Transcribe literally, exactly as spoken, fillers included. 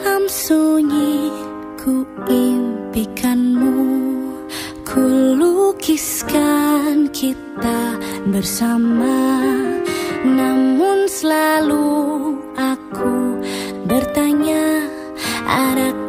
sunyi ku impikanmu, ku lukiskan kita bersama. Namun selalu aku bertanya, adakah